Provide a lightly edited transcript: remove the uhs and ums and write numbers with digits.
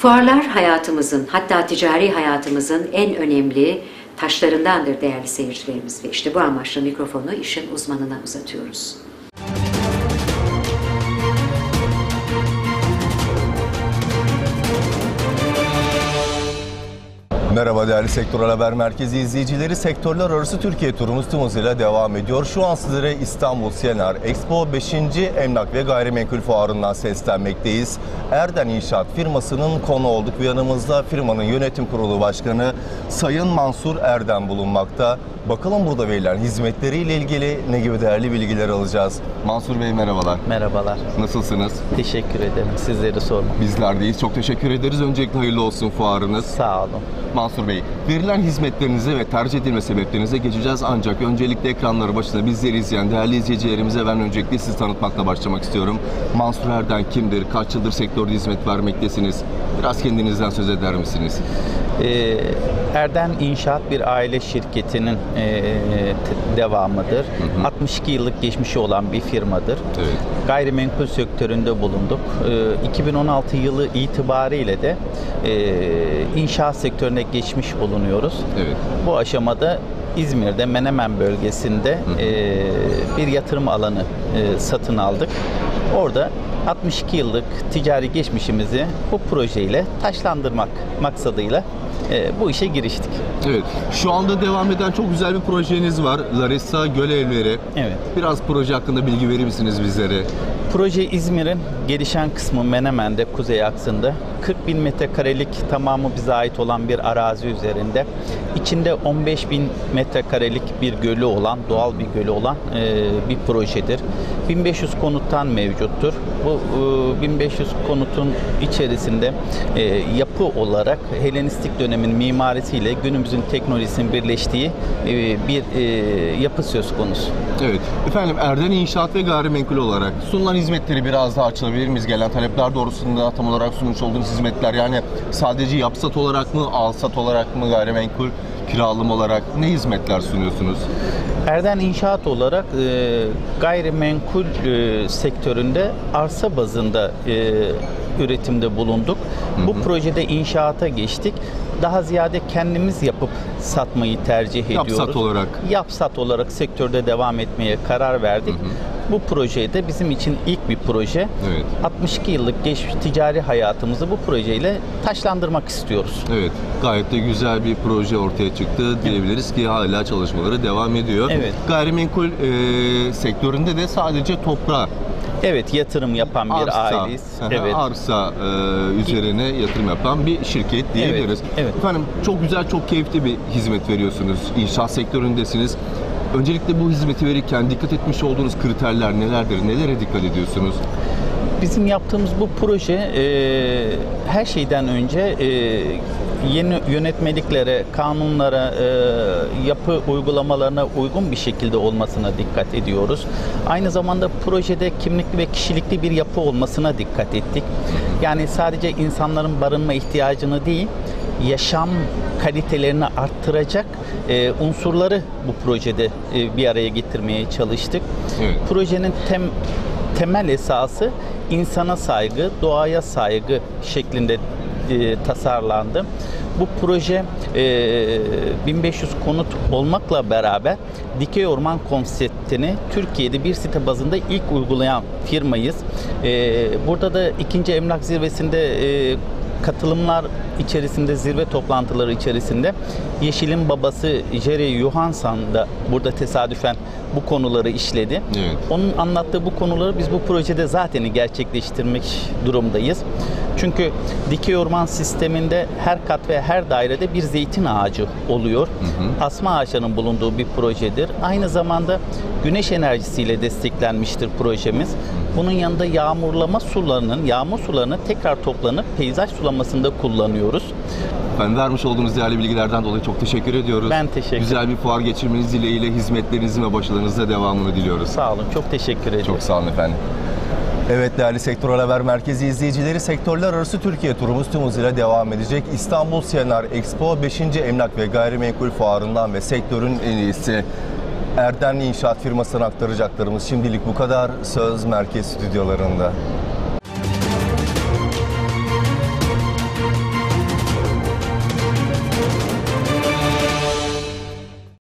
Fuarlar hayatımızın, hatta ticari hayatımızın en önemli taşlarındandır değerli seyircilerimiz ve işte bu amaçla mikrofonu işin uzmanına uzatıyoruz. Merhaba değerli Sektörel Haber Merkezi izleyicileri. Sektörler arası Türkiye turumuz tüm hızıyla devam ediyor. Şu an sizlere İstanbul CNR Expo 5. Emlak ve Gayrimenkul Fuarı'ndan seslenmekteyiz. Erden İnşaat firmasının konu olduk ve yanımızda firmanın yönetim kurulu başkanı Sayın Mansur Erden bulunmakta. Bakalım burada verilen hizmetleriyle ilgili ne gibi değerli bilgiler alacağız. Mansur Bey merhabalar. Merhabalar. Nasılsınız? Teşekkür ederim. Sizleri sormak. Bizler deyiz. Çok teşekkür ederiz. Öncelikle hayırlı olsun fuarınız. Sağ olun. Mansur Bey, verilen hizmetlerinize ve tercih edilme sebeplerinize geçeceğiz. Ancak öncelikle ekranları başında bizleri izleyen değerli izleyicilerimize ben öncelikle sizi tanıtmakla başlamak istiyorum. Mansur Erden kimdir? Kaç yıldır sektörde hizmet vermektesiniz? Biraz kendinizden söz eder misiniz? Erden İnşaat bir aile şirketinin devamıdır. 62 yıllık geçmişi olan bir firmadır. Evet. Gayrimenkul sektöründe bulunduk. 2016 yılı itibariyle de inşaat sektörüne geçmiş bulunuyoruz. Evet. Bu aşamada İzmir'de Menemen bölgesinde bir yatırım alanı satın aldık. Orada 62 yıllık ticari geçmişimizi bu projeyle taşlandırmak maksadıyla bu işe giriştik. Evet. Şu anda devam eden çok güzel bir projeniz var. Larissa Gölevleri. Evet. Biraz proje hakkında bilgi verir misiniz bizlere? Proje İzmir'in gelişen kısmı Menemen'de, kuzey aksında. 40.000 metrekarelik tamamı bize ait olan bir arazi üzerinde. İçinde 15.000 metrekarelik bir gölü olan, doğal bir gölü olan bir projedir. 1500 konuttan mevcuttur. Bu 1500 konutun içerisinde yapı olarak Helenistik dönemin mimarisiyle günümüzün teknolojisinin birleştiği bir yapı söz konusu. Evet. Efendim Erden İnşaat ve Gayrimenkul olarak sunulan hizmetleri biraz daha açılabilir miyiz? Gelen talepler doğrultusunda tam olarak sunmuş olduğunuz hizmetler, yani sadece yapsat olarak mı, alsat olarak mı, gayrimenkul kiralım olarak ne hizmetler sunuyorsunuz? Erden İnşaat olarak gayrimenkul sektöründe arsa bazında üretimde bulunduk. Bu projede inşaata geçtik. Daha ziyade kendimiz yapıp satmayı tercih ediyoruz. Yapsat olarak. Yapsat olarak sektörde devam etmeye karar verdik. Bu proje de bizim için ilk bir proje. Evet. 62 yıllık geçmiş ticari hayatımızı bu projeyle taşlandırmak istiyoruz. Evet. Gayet de güzel bir proje ortaya çıktı diyebiliriz ki hala çalışmaları devam ediyor. Evet. Gayrimenkul sektöründe de sadece toprağa, Evet, yatırım yapan bir aileyiz. Evet. Arsa üzerine yatırım yapan bir şirket diyebiliriz. Evet, evet. Efendim çok güzel, çok keyifli bir hizmet veriyorsunuz. İnşaat sektöründesiniz. Öncelikle bu hizmeti verirken dikkat etmiş olduğunuz kriterler nelerdir? Nelere dikkat ediyorsunuz? Bizim yaptığımız bu proje her şeyden önce yeni yönetmeliklere, kanunlara, yapı uygulamalarına uygun bir şekilde olmasına dikkat ediyoruz. Aynı zamanda projede kimlikli ve kişilikli bir yapı olmasına dikkat ettik. Yani sadece insanların barınma ihtiyacını değil, yaşam kalitelerini arttıracak unsurları bu projede bir araya getirmeye çalıştık. Evet. Projenin temel esası insana saygı, doğaya saygı şeklinde tasarlandı. Bu proje 1500 konut olmakla beraber dikey orman konseptini Türkiye'de bir site bazında ilk uygulayan firmayız. Burada da 2. Emlak Zirvesi'nde katılımlar içerisinde, zirve toplantıları içerisinde Yeşil'in babası Jerry Johansson da burada tesadüfen bu konuları işledi. Evet. Onun anlattığı bu konuları biz bu projede zaten gerçekleştirmek durumdayız. Çünkü dikey orman sisteminde her kat ve her dairede bir zeytin ağacı oluyor. Asma ağaçlarının bulunduğu bir projedir. Aynı zamanda güneş enerjisiyle desteklenmiştir projemiz. Bunun yanında yağmur sularının tekrar toplanıp peyzaj sulamasında kullanıyoruz. Ben vermiş olduğunuz değerli bilgilerden dolayı çok teşekkür ediyoruz. Ben teşekkür ederim. Güzel bir fuar geçirmeniz dileğiyle hizmetlerinizin ve başarılarınızda devamını diliyoruz. Sağ olun, çok teşekkür ederim. Çok sağ olun efendim. Evet değerli Sektörel Haber Merkezi izleyicileri, sektörler arası Türkiye turumuz tüm hızıyla devam edecek. İstanbul CNR Expo 5. Emlak ve Gayrimenkul Fuarı'ndan ve sektörün en iyisi Erden İnşaat firmasına aktaracaklarımız şimdilik bu kadar. Söz merkez stüdyolarında.